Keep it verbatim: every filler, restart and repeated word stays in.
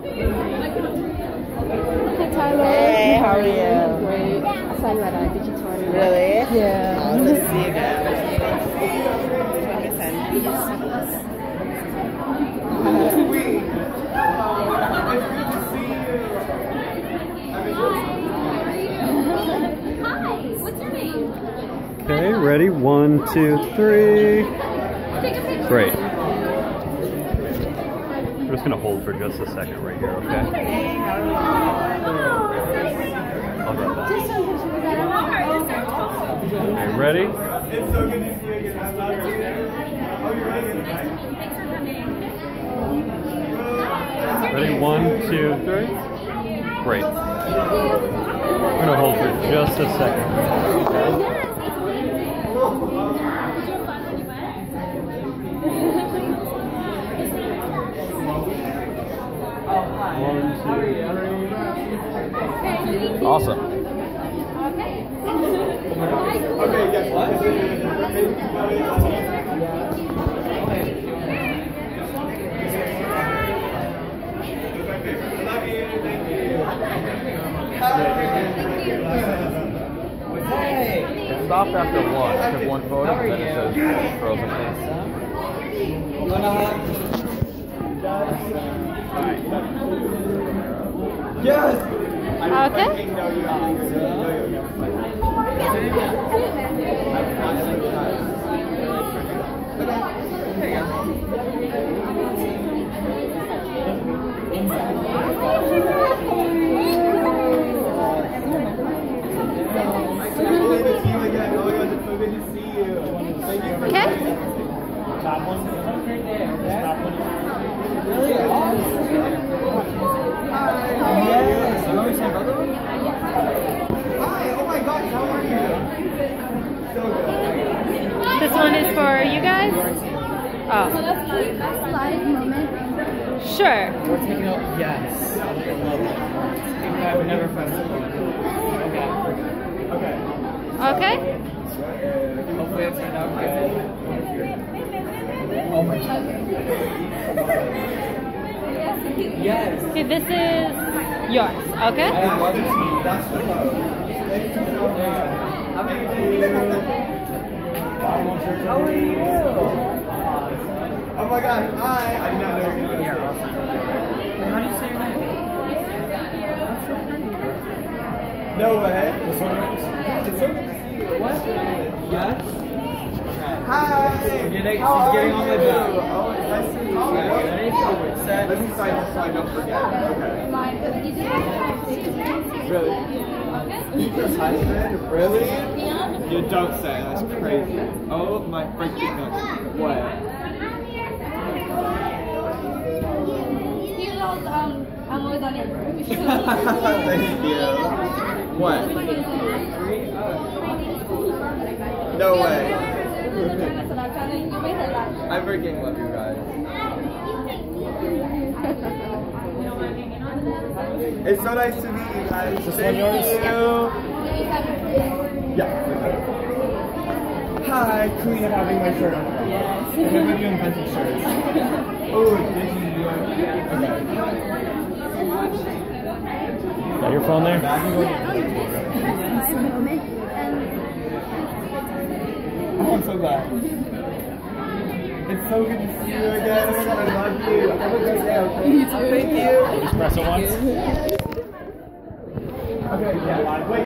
Hey Tyler. Hey, how are you? Great. I saw you at uh, DigiTour. Really? Yeah. Oh, good to see you again. Okay, ready? One, two, three. Great. We're just gonna hold for just a second right here, okay? I'll grab that. Okay, ready? It's so good to see you again. I'm not here. Oh, you're ready? Ready? One, two, three. Great. We're gonna hold for just a second. Okay? One, two, three. Awesome. Okay, guess what? It stopped after one. I took one photo, and then it says frozen face. Yes! Okay. Okay. Top one. Top one. Really awesome. Yes. You want me to say brother? Hi, oh my gosh, how are you? So good. This one is for you guys? Oh. Best live moment. Sure. We're taking out. Yes. I've never pressed it. Okay. Okay. Hopefully it turned out good. Oh my god. Yes. Okay, this is yours. Okay. I love it. That's the love. How are you? Oh my gosh, hi! I did not know you were here. How do you say your name? No way. This one works? It's so good to see you. What? Yes. Hi! Getting, How she's getting are on my you? boat. Oh, it's nice to meet you. Set. Let me sign this so I don't forget. Okay. Really? Your husband? Really? You don't say. That's crazy. Oh my freaking god. What? I'm always on it. Thank you. What? No way. I freaking love you guys. It's so nice to meet you guys. Is this Thank one yours? you. Yeah. Hi, Queen of having my shirt on. Yes. I'm gonna do invented shirts. Oh, did you? Okay. Got your phone there? Oh, I'm so glad. It's so good to see you again. Oh my god, I love you. Have a great day, okay? You too. Thank you. Just press it once. Okay, yeah, wait.